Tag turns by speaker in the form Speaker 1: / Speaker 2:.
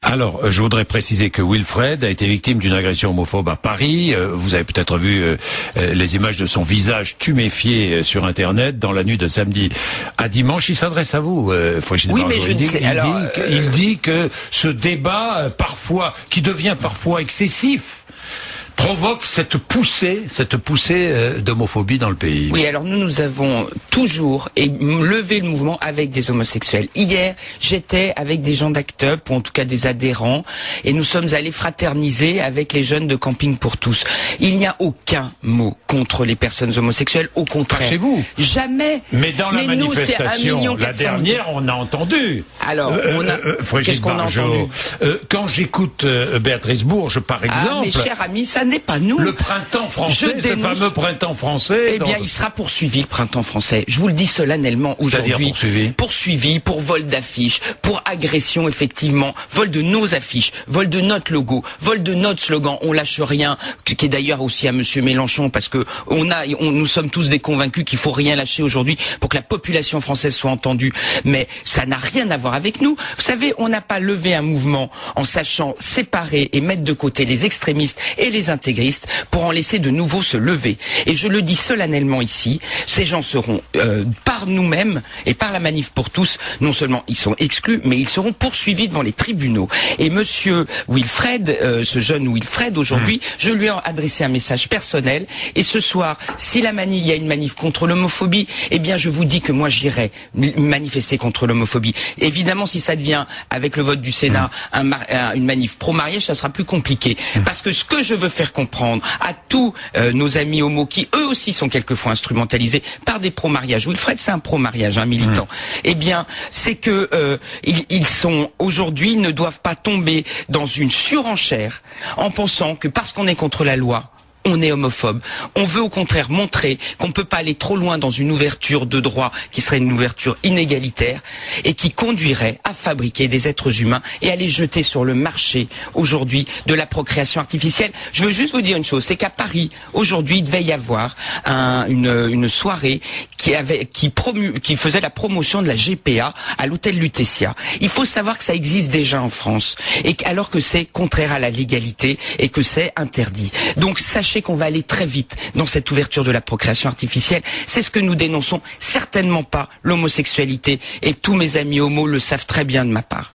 Speaker 1: Alors, je voudrais préciser que Wilfred a été victime d'une agression homophobe à Paris. Vous avez peut-être vu les images de son visage tuméfié sur Internet dans la nuit de samedi à dimanche. Il s'adresse à vous, Frégine
Speaker 2: Oui,
Speaker 1: Bardot.
Speaker 2: mais je ne sais.
Speaker 1: Il dit que ce débat, parfois, qui devient parfois excessif, provoque cette poussée d'homophobie dans le pays.
Speaker 2: Oui, alors nous avons toujours levé le mouvement avec des homosexuels. Hier, j'étais avec des gens d'Act Up, ou en tout cas des adhérents, et nous sommes allés fraterniser avec les jeunes de Camping pour tous. Il n'y a aucun mot contre les personnes homosexuelles, au contraire.
Speaker 1: Pas chez vous.
Speaker 2: Jamais.
Speaker 1: Mais dans la manifestation,
Speaker 2: nous,
Speaker 1: la dernière, on a entendu.
Speaker 2: Alors, qu'est-ce qu'on a entendu?
Speaker 1: Quand j'écoute Béatrice Bourges, par exemple...
Speaker 2: Ah, mes chers amis, ça n'est pas nous.
Speaker 1: Le printemps français, ce fameux printemps français...
Speaker 2: Eh bien, il sera poursuivi, le printemps français. Je vous le dis solennellement aujourd'hui. Poursuivi pour vol d'affiches, pour agression, effectivement, vol de nos affiches, vol de notre logo, vol de notre slogan, on lâche rien, qui est d'ailleurs aussi à monsieur Mélenchon, parce que nous sommes tous des convaincus qu'il faut rien lâcher aujourd'hui pour que la population française soit entendue. Mais ça n'a rien à voir avec nous. Vous savez, on n'a pas levé un mouvement en sachant séparer et mettre de côté les extrémistes et les intégristes pour en laisser de nouveau se lever. Et je le dis solennellement ici, ces gens seront par nous-mêmes et par la manif pour tous, non seulement ils sont exclus, mais ils seront poursuivis devant les tribunaux. Et monsieur Wilfred, ce jeune Wilfred, aujourd'hui, je lui ai adressé un message personnel. Et ce soir, si il y a une manif contre l'homophobie, eh bien je vous dis que moi j'irai manifester contre l'homophobie. Évidemment, si ça devient, avec le vote du Sénat, une manif pro-mariage, ça sera plus compliqué. Parce que ce que je veux faire comprendre à tous nos amis homos qui eux aussi sont quelquefois instrumentalisés par des pro-mariages. Wilfred, c'est un pro-mariage, un militant. Eh bien, c'est que ils sont aujourd'hui, ne doivent pas tomber dans une surenchère en pensant que parce qu'on est contre la loi, on est homophobe. On veut au contraire montrer qu'on ne peut pas aller trop loin dans une ouverture de droit qui serait une ouverture inégalitaire et qui conduirait à fabriquer des êtres humains et à les jeter sur le marché aujourd'hui de la procréation artificielle. Je veux juste vous dire une chose, c'est qu'à Paris, aujourd'hui, il devait y avoir une soirée qui faisait la promotion de la GPA à l'hôtel Lutetia. Il faut savoir que ça existe déjà en France, alors que c'est contraire à la légalité et que c'est interdit. Donc sachez qu'on va aller très vite dans cette ouverture de la procréation artificielle. C'est ce que nous dénonçons, certainement pas l'homosexualité, et tous mes amis homos le savent très bien de ma part.